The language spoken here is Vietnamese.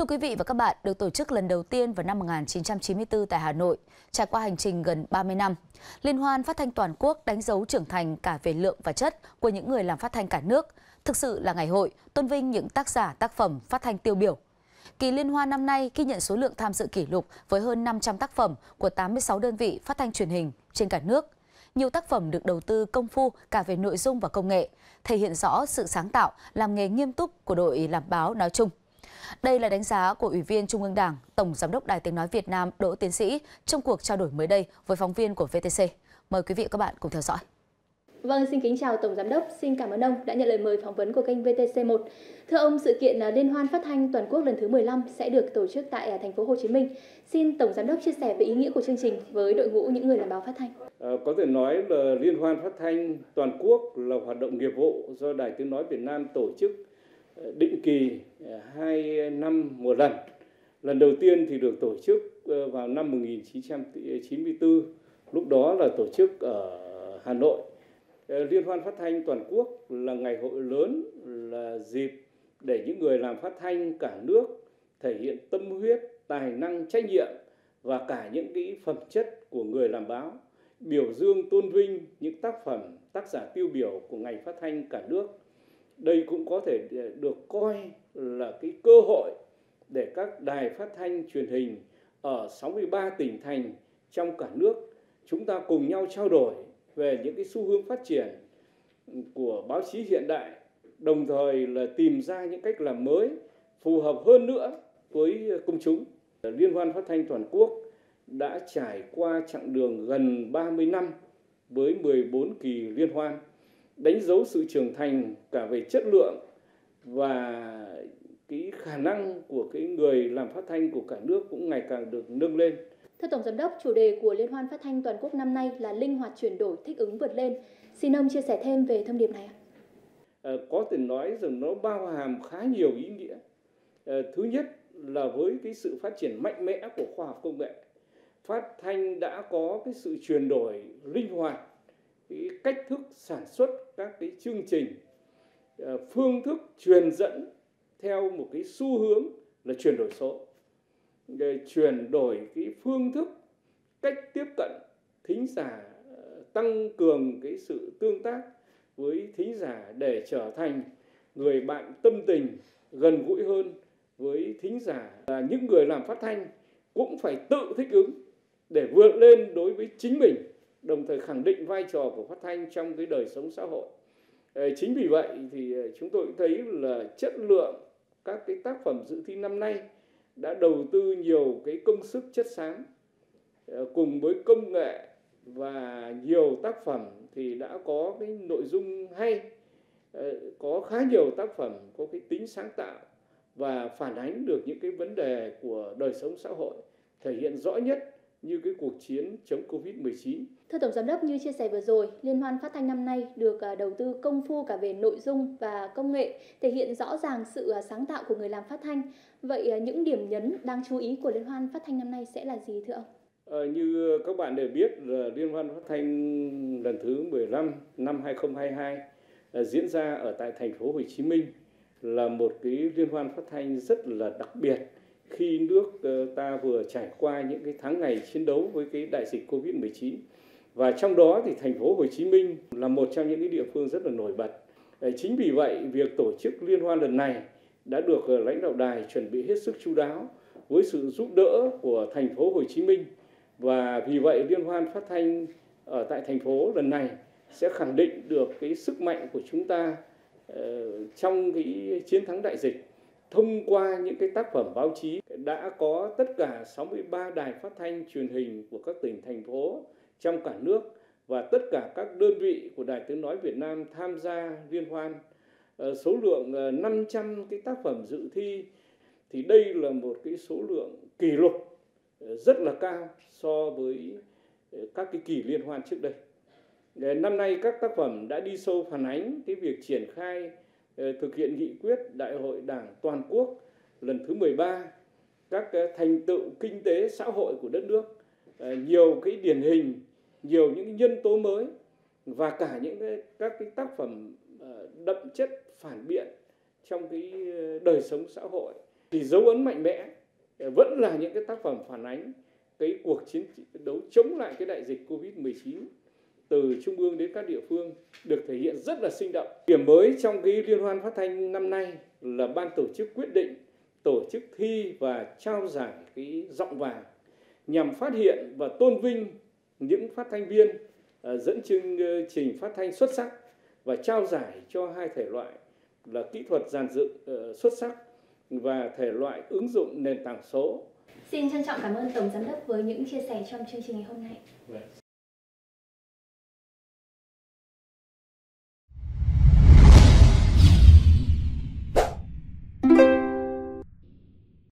Thưa quý vị và các bạn, được tổ chức lần đầu tiên vào năm 1994 tại Hà Nội, trải qua hành trình gần 30 năm, Liên hoan phát thanh toàn quốc đánh dấu trưởng thành cả về lượng và chất của những người làm phát thanh cả nước. Thực sự là ngày hội tôn vinh những tác giả, tác phẩm phát thanh tiêu biểu. Kỳ liên hoan năm nay ghi nhận số lượng tham dự kỷ lục với hơn 500 tác phẩm của 86 đơn vị phát thanh truyền hình trên cả nước. Nhiều tác phẩm được đầu tư công phu cả về nội dung và công nghệ, thể hiện rõ sự sáng tạo, làm nghề nghiêm túc của đội làm báo nói chung. Đây là đánh giá của Ủy viên Trung ương Đảng, Tổng Giám đốc Đài Tiếng Nói Việt Nam Đỗ Tiến Sĩ trong cuộc trao đổi mới đây với phóng viên của VTC. Mời quý vị và các bạn cùng theo dõi. Vâng, xin kính chào Tổng Giám đốc, xin cảm ơn ông đã nhận lời mời phỏng vấn của kênh VTC1. Thưa ông, sự kiện Liên hoan phát thanh toàn quốc lần thứ 15 sẽ được tổ chức tại thành phố Hồ Chí Minh. Xin Tổng Giám đốc chia sẻ về ý nghĩa của chương trình với đội ngũ những người làm báo phát thanh. Có thể nói là Liên hoan phát thanh toàn quốc là hoạt động nghiệp vụ do Đài Tiếng Nói Việt Nam tổ chức định kỳ 2 năm một lần. Lần đầu tiên thì được tổ chức vào năm 1994, lúc đó là tổ chức ở Hà Nội. Liên hoan phát thanh toàn quốc là ngày hội lớn, là dịp để những người làm phát thanh cả nước thể hiện tâm huyết, tài năng, trách nhiệm và cả những cái phẩm chất của người làm báo, biểu dương tôn vinh những tác phẩm, tác giả tiêu biểu của ngành phát thanh cả nước. Đây cũng có thể được coi là cái cơ hội để các đài phát thanh truyền hình ở 63 tỉnh thành trong cả nước chúng ta cùng nhau trao đổi về những cái xu hướng phát triển của báo chí hiện đại, đồng thời là tìm ra những cách làm mới phù hợp hơn nữa với công chúng. Liên hoan phát thanh toàn quốc đã trải qua chặng đường gần 30 năm với 14 kỳ liên hoan, đánh dấu sự trưởng thành cả về chất lượng và cái khả năng của cái người làm phát thanh của cả nước cũng ngày càng được nâng lên. Thưa Tổng Giám đốc, chủ đề của Liên hoan phát thanh toàn quốc năm nay là linh hoạt chuyển đổi, thích ứng vượt lên. Xin ông chia sẻ thêm về thông điệp này ạ. Có thể nói rằng nó bao hàm khá nhiều ý nghĩa. Thứ nhất là với cái sự phát triển mạnh mẽ của khoa học công nghệ, phát thanh đã có cái sự chuyển đổi linh hoạt, cái cách thức sản xuất các cái chương trình, phương thức truyền dẫn theo một cái xu hướng là chuyển đổi số, để chuyển đổi cái phương thức, cách tiếp cận thính giả, tăng cường cái sự tương tác với thính giả để trở thành người bạn tâm tình gần gũi hơn với thính giả. Những người làm phát thanh cũng phải tự thích ứng để vượt lên đối với chính mình, đồng thời khẳng định vai trò của phát thanh trong cái đời sống xã hội. Chính vì vậy thì chúng tôi cũng thấy là chất lượng các cái tác phẩm dự thi năm nay đã đầu tư nhiều cái công sức chất xám cùng với công nghệ, và nhiều tác phẩm thì đã có cái nội dung hay, có khá nhiều tác phẩm có cái tính sáng tạo và phản ánh được những cái vấn đề của đời sống xã hội, thể hiện rõ nhất như cái cuộc chiến chống Covid-19. Thưa Tổng Giám đốc, như chia sẻ vừa rồi, Liên hoan phát thanh năm nay được đầu tư công phu cả về nội dung và công nghệ, thể hiện rõ ràng sự sáng tạo của người làm phát thanh. Vậy những điểm nhấn đáng chú ý của Liên hoan phát thanh năm nay sẽ là gì thưa ông? Như các bạn đều biết là Liên hoan phát thanh lần thứ 15 năm 2022 diễn ra ở tại thành phố Hồ Chí Minh là một cái liên hoan phát thanh rất là đặc biệt khi nước ta vừa trải qua những cái tháng ngày chiến đấu với cái đại dịch Covid-19. Và trong đó thì thành phố Hồ Chí Minh là một trong những cái địa phương rất là nổi bật. Chính vì vậy, việc tổ chức liên hoan lần này đã được lãnh đạo đài chuẩn bị hết sức chu đáo với sự giúp đỡ của thành phố Hồ Chí Minh. Và vì vậy, liên hoan phát thanh ở tại thành phố lần này sẽ khẳng định được cái sức mạnh của chúng ta trong cái chiến thắng đại dịch. Thông qua những cái tác phẩm báo chí đã có tất cả 63 đài phát thanh truyền hình của các tỉnh, thành phố trong cả nước và tất cả các đơn vị của Đài Tiếng Nói Việt Nam tham gia liên hoan. Số lượng 500 cái tác phẩm dự thi thì đây là một cái số lượng kỷ lục rất là cao so với các cái kỳ liên hoan trước đây. Năm nay các tác phẩm đã đi sâu phản ánh cái việc triển khai thực hiện nghị quyết Đại hội Đảng toàn quốc lần thứ 13, các thành tựu kinh tế xã hội của đất nước, nhiều cái điển hình, nhiều những nhân tố mới và cả những các cái tác phẩm đậm chất phản biện trong cái đời sống xã hội Thì dấu ấn mạnh mẽ vẫn là những cái tác phẩm phản ánh cái cuộc chiến đấu chống lại cái đại dịch Covid-19 từ trung ương đến các địa phương được thể hiện rất là sinh động. Điểm mới trong cái liên hoan phát thanh năm nay là ban tổ chức quyết định tổ chức thi và trao giải cái giọng vàng nhằm phát hiện và tôn vinh những phát thanh viên dẫn chương trình phát thanh xuất sắc và trao giải cho hai thể loại là kỹ thuật dàn dựng xuất sắc và thể loại ứng dụng nền tảng số. Xin trân trọng cảm ơn Tổng Giám đốc với những chia sẻ trong chương trình ngày hôm nay.